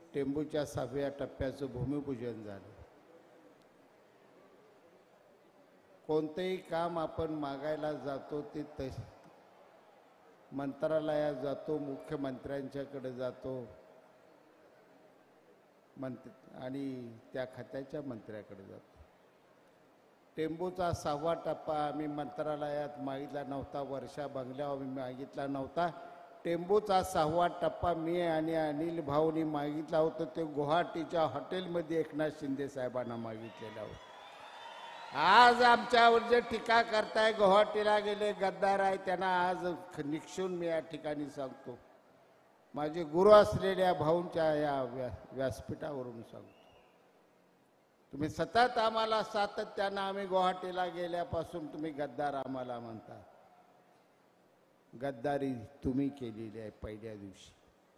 टेंबूच्या 6व्या टप्प्याचं भूमिपूजन झालं. कोणतेही काम आपण मागायला जातो ते मंत्रालयात जातो, मुख्यमंत्र्यांच्याकडे जातो आणि त्या खात्याच्या मंत्र्याकडे जातो. टेंबूचा 6वा टप्पा आम्ही मंत्रालयात मागितला नव्हता, वर्षा बंगल्यावर मागितला नव्हता. टेंबूचा 6वा टप्पा मी आणि अनिल भाऊनी मागितला होता, ते गुवाहाटीच्या हॉटेलमध्ये एकनाथ शिंदे साहेबांना मागितलेला होता. आज आमच्यावर जे टीका करताय, गुवाहाटीला गेले गद्दार आहे, त्यांना आज निक्षून मी या ठिकाणी सांगतो, माझे गुरु असलेल्या भाऊंच्या या व्यासपीठावरून सांगतो, तुम्ही सतत आम्हाला सातत्यानं आम्ही गुवाहाटीला गेल्यापासून तुम्ही गद्दार आम्हाला म्हणता. गद्दारी तुम्ही केलेली आहे. पहिल्या दिवशी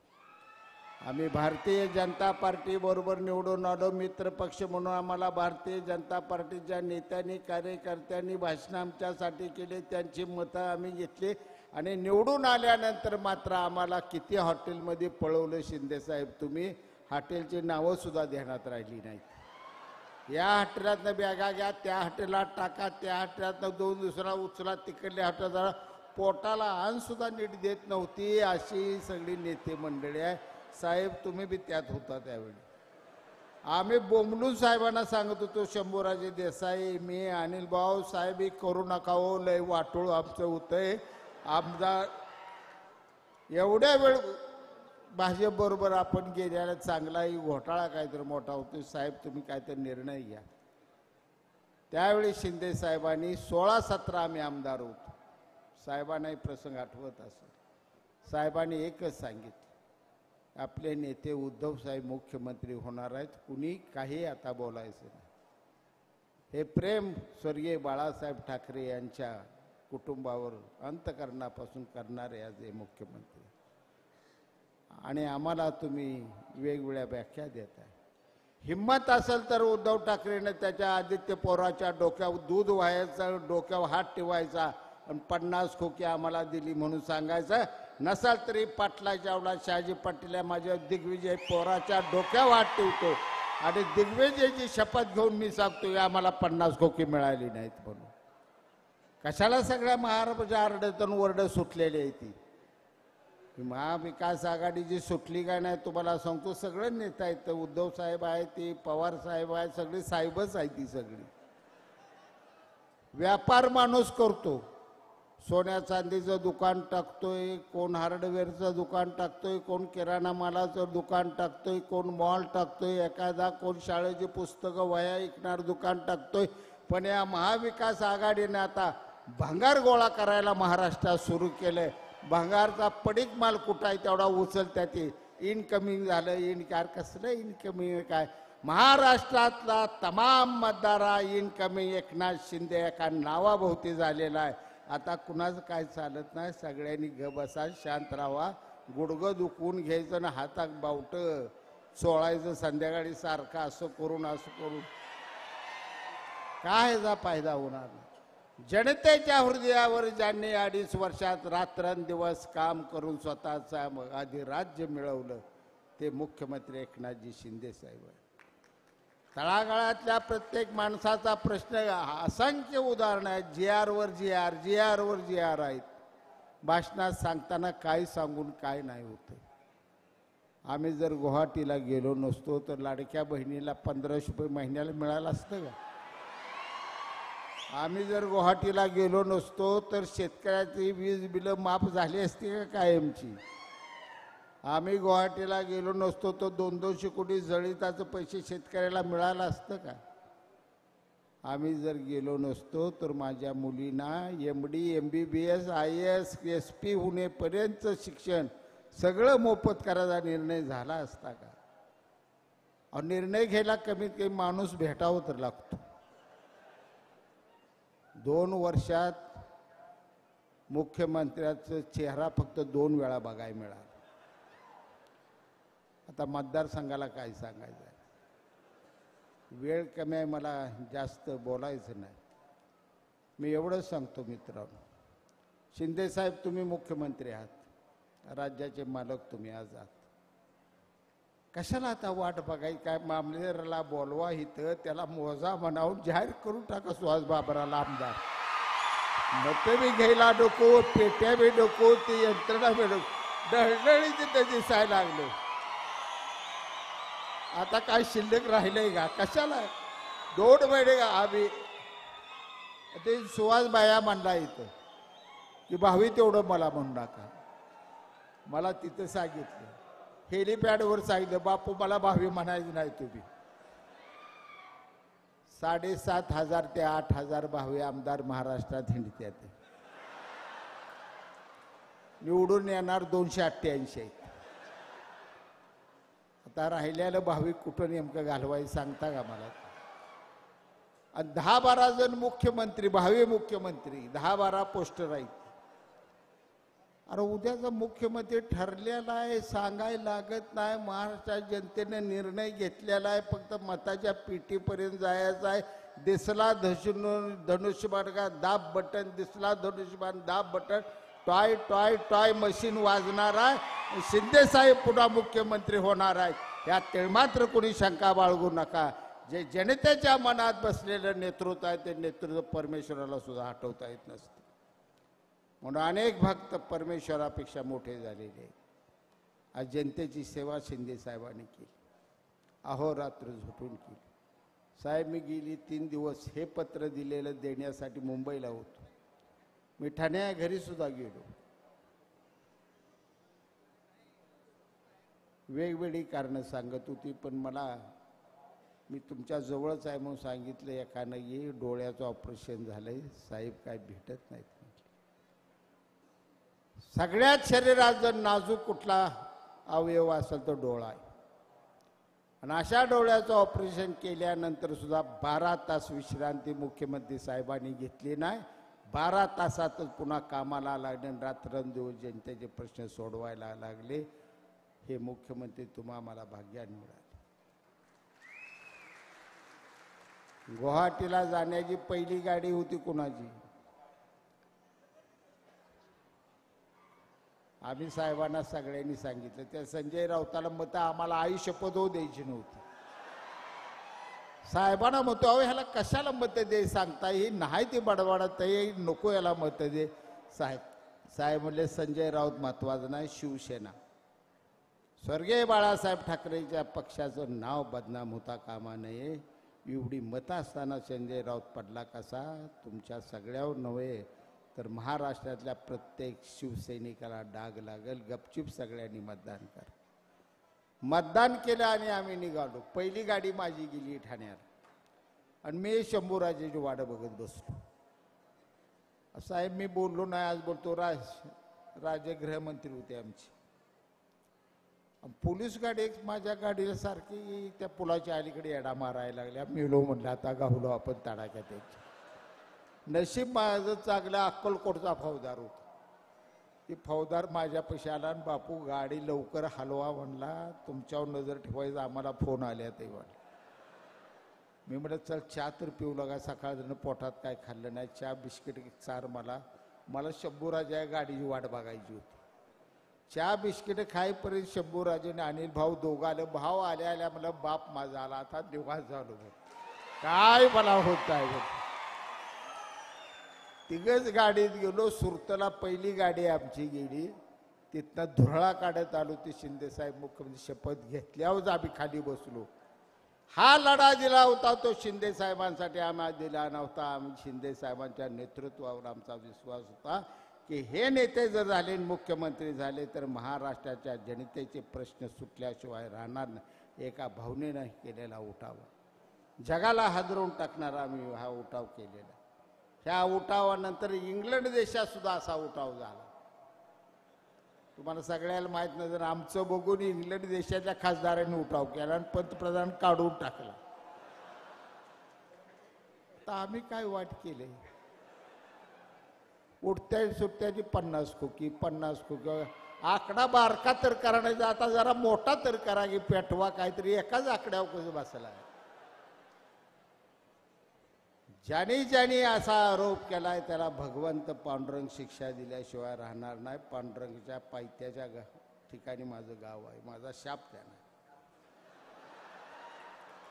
आम्ही भारतीय जनता पार्टी बरोबर निवडून आलो, मित्र पक्ष म्हणून आम्हाला भारतीय जनता पार्टीच्या नेत्यांनी कार्यकर्त्यांनी भाषण आमच्यासाठी केले, त्यांची मतं आम्ही घेतली आणि निवडून आल्यानंतर मात्र आम्हाला किती हॉटेलमध्ये पळवलं शिंदेसाहेब, तुम्ही हॉटेलची नावं सुद्धा ध्यानात राहिली नाहीत. या हॉटेलातनं बॅगा घ्या, त्या हॉटेलात टाका, त्या हॉटेलातनं 2 दुसरा उचला, तिकडल्या हॉटेलात पोटाला अन्न सुद्धा नीट देत नव्हती. अशी सगळी नेते मंडळी आहे. साहेब तुम्ही बी त्यात होता त्यावेळी. आम्ही बोंबलून साहेबांना सांगत होतो, शंभूराजे देसाई, मी, अनिल भाऊ, साहेब करू नका हो, लय वाटोळ आमचं होतंय. आमदार एवढ्या वेळ भाजप बरोबर आपण गेल्याला चांगलाही घोटाळा काहीतरी मोठा होतो, साहेब तुम्ही काहीतरी निर्णय घ्या. त्यावेळी शिंदे साहेबांनी 16-17 आम्ही आमदार होतो. साहेबांनाही प्रसंग आठवत असेल. साहेबांनी एकच सांगितलं, आपले नेते उद्धव साहेब मुख्यमंत्री होणार आहेत, कुणी काही आता बोलायचं नाही. हे प्रेम स्वर्गीय बाळासाहेब ठाकरे यांच्या कुटुंबावर अंतःकरणापासून करणारे आज हे मुख्यमंत्री, आणि आम्हाला तुम्ही वेगवेगळ्या व्याख्या देताय. हिम्मत असेल तर उद्धव ठाकरेने त्याच्या आदित्य पवाराच्या डोक्यावर दूध व्हायचं, डोक्यावर हात ठेवायचा आणि 50 खोकी आम्हाला दिली म्हणून सांगायचं. नसाल तरी पाटलाच्या आवडा शहाजी पाटील माझ्या दिग्विजय पवाराच्या डोक्यावर हात ठेवतो आणि दिग्विजयची शपथ घेऊन मी सांगतो, आम्हाला 50 खोकी मिळाली नाहीत म्हणून. कशाला सगळ्या महाराष्ट्राच्या आरडतून वरड सुटलेली आहे ती. महाविकास आघाडी जी सुटली काय नाही तुम्हाला सांगतो, सगळं नेता आहेत. उद्धव साहेब आहे, ती पवार साहेब आहे, सगळी साहेबच आहे. ती सगळी व्यापार माणूस करतो. सोन्या चांदीचं दुकान टाकतोय, कोण हार्डवेअरचं दुकान टाकतोय, कोण किराणा मालाचं दुकान टाकतोय, कोण मॉल टाकतोय, एखादा कोण शाळेची पुस्तकं वह्या विकणार दुकान टाकतोय. पण या महाविकास आघाडीने आता भंगार गोळा करायला महाराष्ट्रात सुरू केलंय. भंगारचा पडीक माल कुठं आहे तेवढा उचलत्या. ते इनकमिंग झालं, कसलं इनकमिंग काय, महाराष्ट्रातला तमाम मतदारा इनकमिंग एकनाथ शिंदे एका नावाभोवती झालेला आहे. आता कुणाचं काय चालत नाही, सगळ्यांनी बसा, शांत राहा. गुडघं दुखवून घ्यायचं ना हातात बावट चोळायचं संध्याकाळी सारखं असं करून काय याचा फायदा होणार नाही. जनतेच्या हृदयावर ज्यांनी 2.5 वर्षात रात्रंदिवस काम करून स्वतःचा अधिराज्य मिळवलं ते मुख्यमंत्री एकनाथजी शिंदे साहेब आहे. तळागाळातल्या प्रत्येक माणसाचा प्रश्न, असंख्य उदाहरणं आहेत. जी आर आहेत. भाषणात सांगताना काय सांगून काय नाही होतं. आम्ही जर गुवाहाटीला गेलो नसतो तर लाडक्या बहिणीला 1500 रुपये महिन्याला मिळालं असतं का? आम्ही जर गुवाहाटीला गेलो नसतो तर शेतकऱ्याची वीज बिलं माफ झाली असती का कायमची? आम्ही गुवाहाटीला गेलो नसतो तर 200 कोटी जळिताचं पैसे शेतकऱ्याला मिळालं असतं का? आम्ही जर गेलो नसतो तर माझ्या मुलींना MD MBBS IAS SP होण्यापर्यंतचं शिक्षण सगळं मोफत करायचा निर्णय झाला असता का? और निर्णय घ्यायला कमीत कमी माणूस भेटावं तर लागतो. 2 वर्षात मुख्यमंत्र्याचा चेहरा फक्त 2 वेळा बघायला मिळाला. आता मतदारसंघाला काय सांगायचं आहे, वेळ कमी आहे, मला जास्त बोलायचं नाही. मी एवढंच सांगतो मित्रांनो, शिंदे साहेब तुम्ही मुख्यमंत्री आहात, राज्याचे मालक तुम्ही आज आहात. कशाला आता वाट बघाय, काय मामलेदाराला बोलवा इथं, त्याला मोजा म्हणावून जाहीर करून टाका सुहास बाबराला आमदार. मतं बी घ्यायला नको, पेट्या बी नको, ती यंत्रणा बी नको, डळडळीचे ते दिसायला लागले. आता काय शिल्लक राहिलंय का? कशाला 2 महिने का आम्ही ते सुहास बाया म्हणला इथं की भावी तेवढं मला म्हणू नका. मला तिथं सांगितलं, हेलिपॅडवर सांगितलं, बापू मला भावी म्हणायचं नाही तुम्ही. 7,500 ते 8,000 भावी आमदार महाराष्ट्रात हिंडतात. निवडून येणार 288 आहेत. आता राहिलेलं भाविक कुठं नेमकं घालवायचं सांगता का मला? आणि 10-12 जण मुख्यमंत्री, भावी मुख्यमंत्री, 10-12 पोस्टर आहेत. अरे उद्याचा मुख्यमंत्री ठरलेला आहे, सांगायला लागत नाही. महाराष्ट्राच्या जनतेने निर्णय घेतलेला आहे, फक्त मताच्या पेटीपर्यंत जायचं आहे. दिसला धनुष्यबाण का दाब बटन, दिसला धनुष्यबाण दाब बटन, टॉय टॉय टॉय मशीन वाजणार आहे. शिंदे साहेब पुन्हा मुख्यमंत्री होणार आहेत, यात मात्र कोणी शंका बाळगू नका. जे जनतेच्या मनात बसलेलं नेतृत्व आहे, ते नेतृत्व परमेश्वराला सुद्धा हटवता येत नसतं. म्हणून अनेक भक्त परमेश्वरापेक्षा मोठे झालेले आहेत. आज जनतेची सेवा शिंदे साहेबांनी केली, अहोरात्र झोपून केली. साहेब, मी गेली 3 दिवस हे पत्र दिलेलं देण्यासाठी मुंबईला होतो. मी ठाण्या घरी सुद्धा गेलो. वेगवेगळी कारणं सांगत होती, पण मला मी तुमच्या जवळच आहे म्हणून सांगितलं. एकानं ये डोळ्याचं ऑपरेशन झालंय, साहेब काय भेटत नाहीत. सगळ्यात शरीरात जर नाजूक कुठला अवयव असेल तर डोळा आहे. आणि अशा डोळ्याचं ऑपरेशन केल्यानंतर सुद्धा 12 तास विश्रांती मुख्यमंत्री साहेबांनी घेतली नाही. 12 तासातच पुन्हा कामाला लागले, रात्रंदिवस जनतेचे प्रश्न सोडवायला लागले. हे मुख्यमंत्री तुम्हाला भाग्याने मिळाले. गुवाहाटीला जाण्याची पहिली गाडी होती कुणाची? आम्ही साहेबांना सगळ्यांनी सांगितलं, त्या संजय राऊताला मतं आम्हाला आई शपथ होऊ द्यायची नव्हती. साहेबांना म्हणतो, अहो ह्याला कशाला मतं दे सांगता, ही नाही ती बडबडत, नको याला मतं दे. साहेब म्हणले, संजय राऊत महत्वाचं नाही, शिवसेना. स्वर्गीय बाळासाहेब ठाकरेच्या पक्षाचं नाव बदनाम होता कामा नये. एवढी मतं असताना संजय राऊत पडला कसा? तुमच्या सगळ्यावर नव्हे तर महाराष्ट्रातल्या प्रत्येक शिवसैनिकाला डाग लागेल. गपचूप सगळ्यांनी मतदान कर. मतदान केलं आणि आम्ही निघालो. पहिली गाडी माझी गेली ठाण्याला आणि मी शंभूराजेची वाट बघत बसलो. साहेब, मी बोललो नाही, आज बोलतो. राज्य गृहमंत्री होते आमचे. पोलीस गाडी माझ्या गाडीला सारखी त्या पुलाच्या अलीकडे येडा मारायला लागल्या. मेलो म्हणलं, आता गावलो आपण तडाख्यात. नशीब माझं चांगलं अक्कलकोटचा फौजदार होता. ती फौजदार माझ्यापाशी आला आणि बापू गाडी लवकर हलवा म्हणला, तुमच्यावर नजर ठेवायचं, आम्हाला फोन आले ते म्हणलं. मी म्हटलं, चल चहा तर पिऊ लागा, सकाळ पोटात काय खाल्लं नाही, चहा बिस्किट चार. मला शंभूराजा गाडीची वाट बघायची होती. चहा बिस्किट खाईपर्यंत शंभूराजेने अनिल भाऊ दोघं आलं. भाव आल्या मला बाप माझा आला, आता निवास झालो. काय मला होत आहे. तिघच गाडीत गेलो. सुरतला पहिली गाडी आमची गेली. तिथनं धुरळा काढत आलो. ते शिंदेसाहेब मुख्यमंत्री शपथ घेतल्यावर आम्ही खाली बसलो. हा लढा दिला होता तो शिंदे साहेबांसाठी आम्हाला दिला नव्हता. आम्ही शिंदे साहेबांच्या नेतृत्वावर आमचा विश्वास होता की हे नेते जर झाले, मुख्यमंत्री झाले, तर महाराष्ट्राच्या जनतेचे प्रश्न सुटल्याशिवाय राहणार नाही. एका भावनेनं केलेला उठाव, जगाला हादरवून टाकणारा आम्ही हा उठाव केलेला. ह्या उठावानंतर इंग्लंड देशात सुद्धा असा उठाव झाला. तुम्हाला सगळ्याला माहित नाही, जर आमचं बघून इंग्लंड देशाच्या खासदारांनी उठाव केला आणि पंतप्रधान काढून टाकला. तर आम्ही काय वाट केले? उठत्या सुटत्याची 50 खोकी 50 खोकी. आकडा बारका तर करायचा, आता जरा मोठा तर करा की पेटवा काहीतरी. एकाच आकड्यावर कसं बसला. ज्याने असा आरोप केलाय त्याला भगवंत पांडुरंग शिक्षा दिल्याशिवाय राहणार नाही. पांडुरंगच्या पायथ्याच्या ठिकाणी माझं गाव आहे. माझा शाप त्यानं.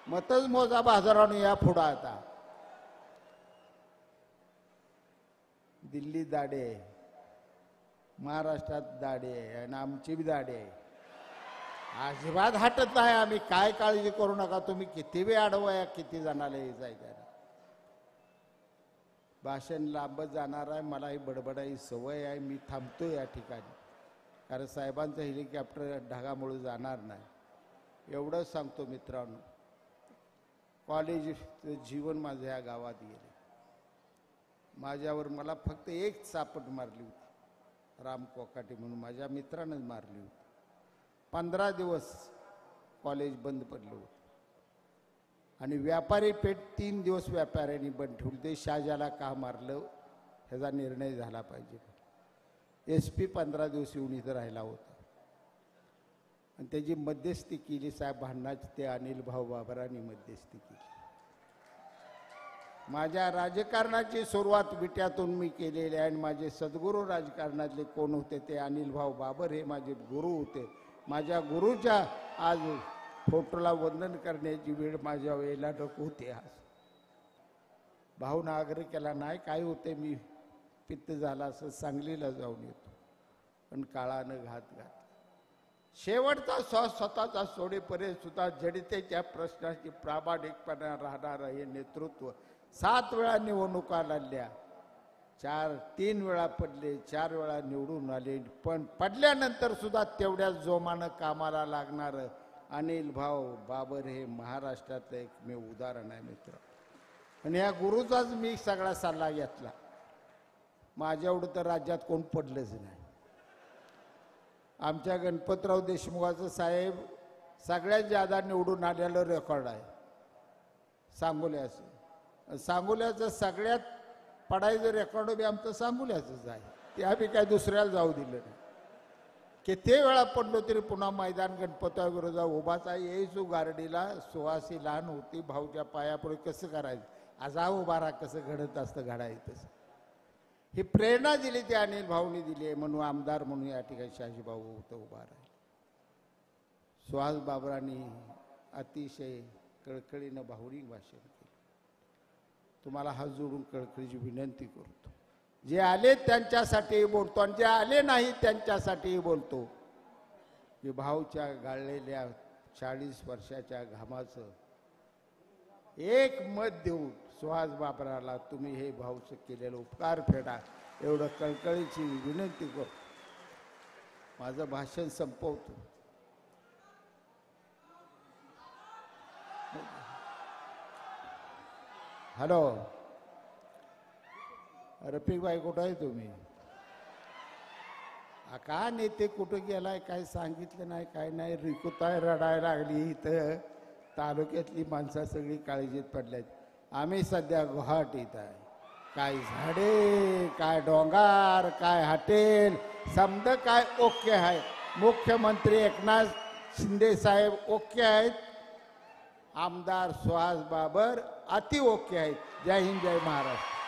मतच मोजा बाजारानं या पुढं आता. दिल्ली दाडे आहे, महाराष्ट्रात दाडे आहे आणि आमची बी दाडे आहे. अजिबात हटत नाही आम्ही. काय काळजी करू नका तुम्ही. किती वेळ अडवाया, किती जणाला जायचं. भाषण लांबत जाणार आहे. मला ही बडबडाई सवय आहे. मी थांबतो या ठिकाणी, कारण साहेबांचं हेलिकॉप्टर ढगामुळे जाणार नाही. एवढंच सांगतो मित्रांनो, कॉलेजचं जीवन माझं या गावात गेलं. माझ्यावर मला फक्त एक चापट मारली होती, राम कोकाटे म्हणून माझ्या मित्रानंच मारली होती. 15 दिवस कॉलेज बंद पडलं होतं आणि व्यापारी पेठ 3 दिवस व्यापाऱ्यांनी बंद ठेवली. ते शाहजाला का मारलं ह्याचा निर्णय झाला पाहिजे. SP 15 दिवस येऊन इथं राहिला होता आणि त्याची मध्यस्थी केली साहेब भांडणाची. ते अनिल भाऊ बाबरांनी मध्यस्थी केली. माझ्या राजकारणाची सुरुवात विट्यातून मी केलेली आहे आणि माझे सद्गुरू राजकारणातले कोण होते ते अनिल भाऊ बाबर हे माझे गुरु होते. माझ्या गुरुच्या आज फोटोला वंदन करण्याची वेळ माझ्या वेळेला नको होती. आज भाऊनं आग्रह केला, नाही काय होते, मी पित्त झाला असं सांगलीला जाऊन येतो. पण काळानं घात घातला. शेवटचा श्वास स्वतःचा सोडेपर्यंत सुद्धा जडितेच्या प्रश्नाची प्रामाणिकपणा राहणार हे नेतृत्व. 7 वेळा निवडणुका लढल्या, 3 वेळा पडले, 4 वेळा निवडून आले. पण पडल्यानंतर सुद्धा तेवढ्याच जोमानं कामाला लागणार अनिल भाऊ बाबर हे महाराष्ट्रातलं एकमेव उदाहरण आहे मित्र. आणि या गुरुचाच मी सगळा सल्ला घेतला. माझ्या एवढं तर राज्यात कोण पडलंच नाही. आमच्या गणपतराव देशमुखाचं साहेब सगळ्यात जादा निवडून आलेलं रेकॉर्ड आहे सांगोल्याचं. सांगोल्याचं सगळ्यात पडायचं रेकॉर्ड बी आमचं सांगोल्याचंच आहे. ते आम्ही काय दुसऱ्याला जाऊ दिलं नाही. किती वेळा पडलो तरी पुन्हा मैदान गणपतीविरोधात उभाच आहे. यायचो गारडीला, सुहासी लहान होती, भाऊच्या पायापुढे कसं करायचं, आजा उभा राहा, कसं घडत असतं घडायचं तसं. ही प्रेरणा दिली ती अनिल भाऊनी दिली आहे. म्हणून आमदार म्हणून या ठिकाणी शहाजी भाऊ होतं उभा राहिले. सुहास बाबरांनी अतिशय कळकळीनं भावनिक भाषण केलं. तुम्हाला हात जोडून कळकळीची विनंती करतो, जे आले त्यांच्यासाठीही बोलतो आणि जे आले नाही त्यांच्यासाठीही बोलतो की भाऊच्या गाळलेल्या 40 वर्षाच्या घामाचं एक मत देऊन सुहास बाबराला तुम्ही हे भाऊचं केलेलं उपकार फेडा, एवढं कळकळीची विनंती करतो. माझं भाषण संपवतो. हॅलो रफिक भाई, कुठं आहे तुम्ही? का नेते कुठं गेलाय, काय सांगितलं नाही, काय नाही. रिकुताय रडायला लागली. इथं तालुक्यातली माणसं सगळी काळजीत पडल्यात. आम्ही सध्या गुवाहाटीत आहे. काय झाडे, काय डोंगर, काय हॉटेल, समद काय ओके आहे. मुख्यमंत्री एकनाथ शिंदे साहेब ओके आहेत. आमदार सुहास बाबर अति ओके आहेत. जय हिंद, जय महाराष्ट्र.